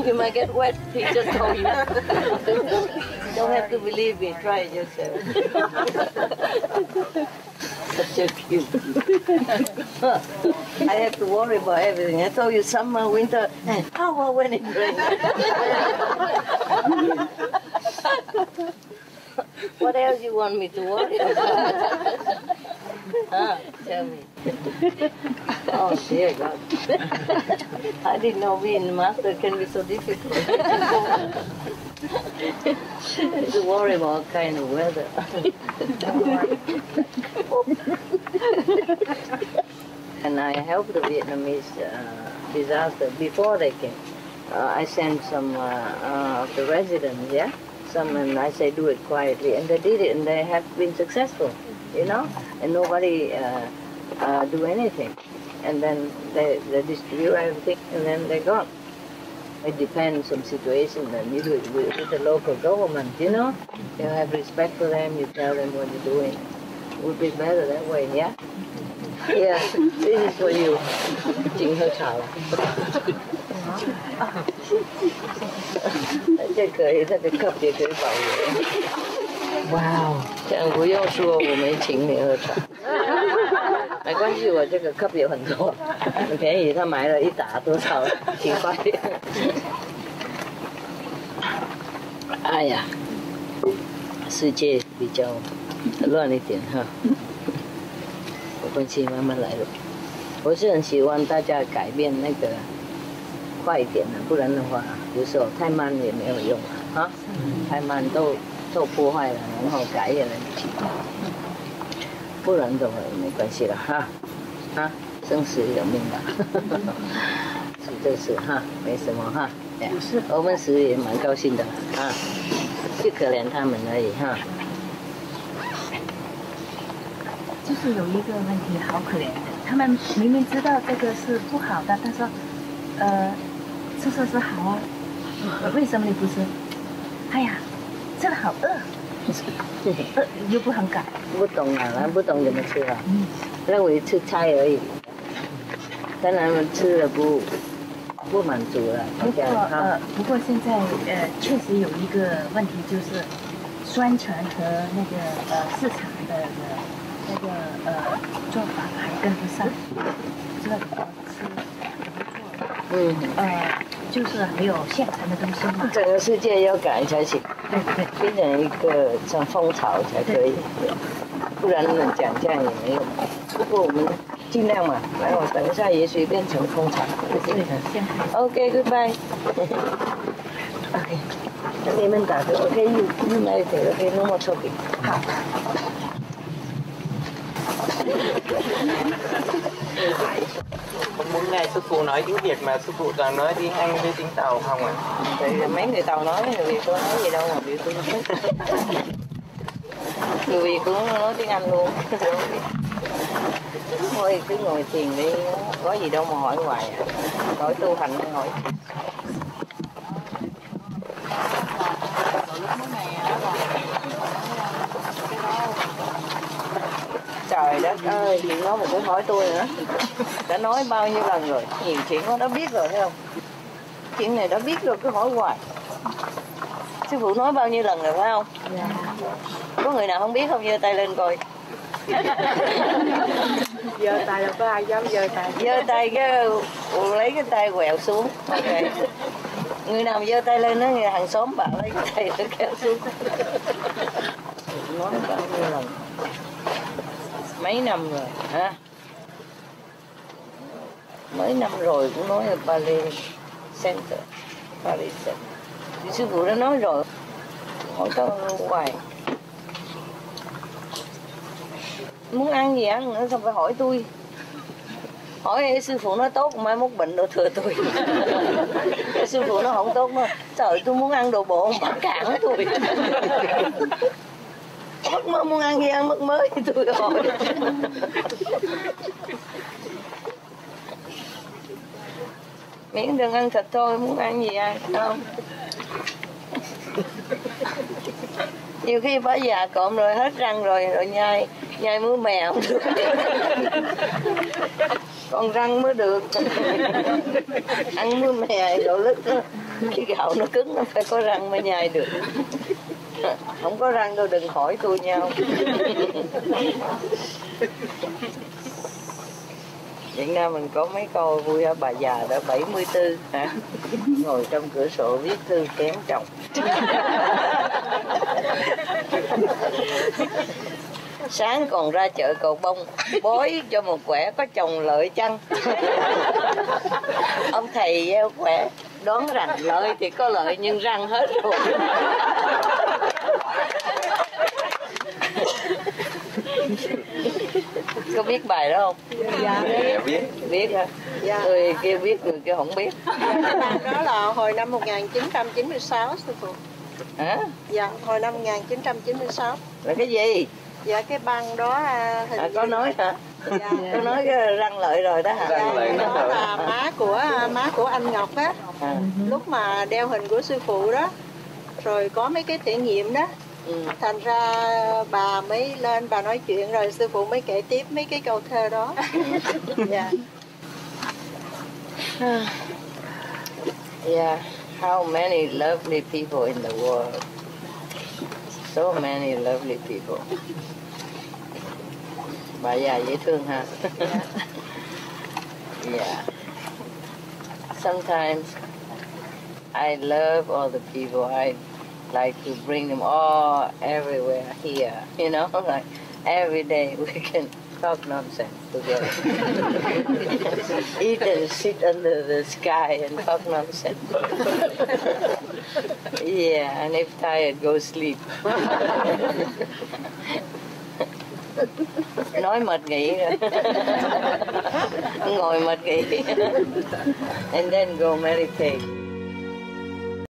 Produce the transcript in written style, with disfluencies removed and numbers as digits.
You might get wet. He just told you. Don't have to believe me. Try it yourself. Such a cute. I have to worry about everything. I told you summer, winter, and how about when it rains? What else you want me to worry about? Tell me. Oh dear God. I didn't know being master can be so difficult. To worry about all kind of weather. And I helped the Vietnamese disaster before they came. I sent some of the residents, yeah? Some, and I say do it quietly, and they did it, and they have been successful, you know, and nobody do anything, and then they distribute everything, and then they gone. It depends on situation, and you do it with the local government, you know. You have respect for them, you tell them what you're doing. It would be better that way, yeah? Yeah, this is for you. Chính hơi chào.这可以，这个 cup 也可以保留。哇，这样不用说我没请你喝茶。没关系，我这个 cup 有很多，很便宜，他买了一打多少？10块。哎呀，世界比较乱一点哈，没关系，慢慢来的。我是很喜欢大家改变那个快一点的，不然的话，有时候太慢也没有用啊，太慢都破坏了，然后改也来不及，不然的话没关系了哈，生死有命吧，是这是哈，没什么哈，我们死也蛮高兴的啊，就可怜他们而已哈。 就是有一个问题，好可怜的，他们明明知道这个是不好的，但是吃是好啊，为什么你不吃？哎呀，这个好饿，又不很改。 不懂啊，不懂怎么吃啊，认为吃菜而已，当然吃了不满足了。 不过现在确实有一个问题，就是宣传和那个市场的那个做法还跟不上，知道怎么吃。就是还有现成的东西嘛。 整个世界要改才行， 对， 变成一个像风潮才可以，不然讲这样也没用。不过我们尽量嘛，然后等一下也许变成风潮。 对的，现在。 OK，goodbye。OK， 你们打的 OK，you meditate OK，no more talking。好。 Muốn nghe sư phụ nói tiếng Việt mà sư phụ toàn nói tiếng Anh với tiếng Tàu không ạ? Thì mấy người Tàu nói, người Việt có nói gì đâu mà biểu tôi không biết. Người Việt cũng nói tiếng Anh luôn. Thôi cứ ngồi thiền đi, có gì đâu mà hỏi hoài à. Hỏi tu hành hay hỏi. Trời đất ơi, chị nói mà cũng hỏi tôi nữa. Đã nói bao nhiêu lần rồi, nhiều chuyện nó đã biết rồi thấy không? Chuyện này đã biết rồi cứ hỏi hoài. Sư phụ nói bao nhiêu lần rồi phải không? Dạ. Có người nào không biết không, giơ tay lên coi. Giơ tay là có ai dám giơ tay? Giơ tay cái lấy cái tay quẹo xuống. Okay. Người nào giơ tay lên đó, người hàng xóm bảo lấy cái tay nó kéo xuống. Nói bao nhiêu lần? Mấy năm rồi hả? Mấy năm rồi cũng nói ở Paris Center, Paris Center. Thì sư phụ đã nói rồi, hỏi có hoài. Muốn ăn gì ăn nữa sao phải hỏi tôi? Hỏi sư phụ nói tốt, mai mốt bệnh đồ thừa tôi. Sư phụ nó không tốt mà. Trời, tôi muốn ăn đồ bộ, ông bắt cản tôi. Mất mơ muốn ăn gì ăn mất mới thì tôi hỏi. Miễn đừng ăn thịt thôi, muốn ăn gì ăn, không? Nhiều khi bà già cộm rồi hết răng rồi nhai muối mèo không được. Còn răng mới được. Ăn muối mè độ lứt Cái gạo nó cứng nó phải có răng mới nhai được. Không có răng đâu đừng hỏi tôi nhau. Việt Nam mình có mấy câu vui hả? Bà già đã 74 hả? Ngồi trong cửa sổ viết thư kén chồng. Sáng còn ra chợ Cầu Bông bói cho một quẻ có chồng lợi chăng. Ông thầy gieo quẻ đoán rằng lợi thì có lợi nhưng răng hết rồi. Có biết bài đó không? Dạ. Biết. Biết hả? Dạ. Người kia biết, người kia không biết. Đó là hồi năm 1996 sư phụ. Hả? Dạ, hồi năm 1996. Là cái gì? Dạ, cái băng đó hình Có như... nói hả? Dạ. Có nói cái răng lợi rồi đó hả? Răng lợi Đó là má của anh Ngọc á. À. Lúc mà đeo hình của sư phụ đó, rồi có mấy cái thể nghiệm đó, thành ra bà mới lên bà nói chuyện rồi sư phụ mới kể tiếp mấy cái câu thơ đó. Dạ. Yeah, how many lovely people in the world. So many lovely people. Bà già dễ thương ha. Yeah. Sometimes I love all the people. I like to bring them all everywhere here. You know, like every day we can talk nonsense together. Eat and sit under the sky and talk nonsense. Yeah, and if tired, go sleep. Nói mệt nghỉ rồi. Ngồi mệt nghỉ. And then go meditate.